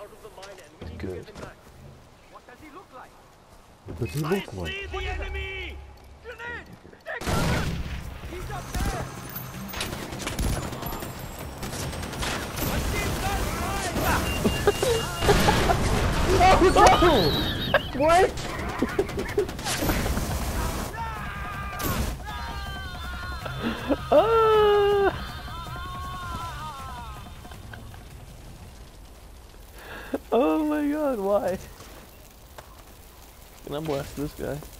It's good. What does he look like? What does he look like? See the enemy! Grenade! Take cover! He's up there! I see that Oh no! What? Oh my god, why? Can I blast this guy?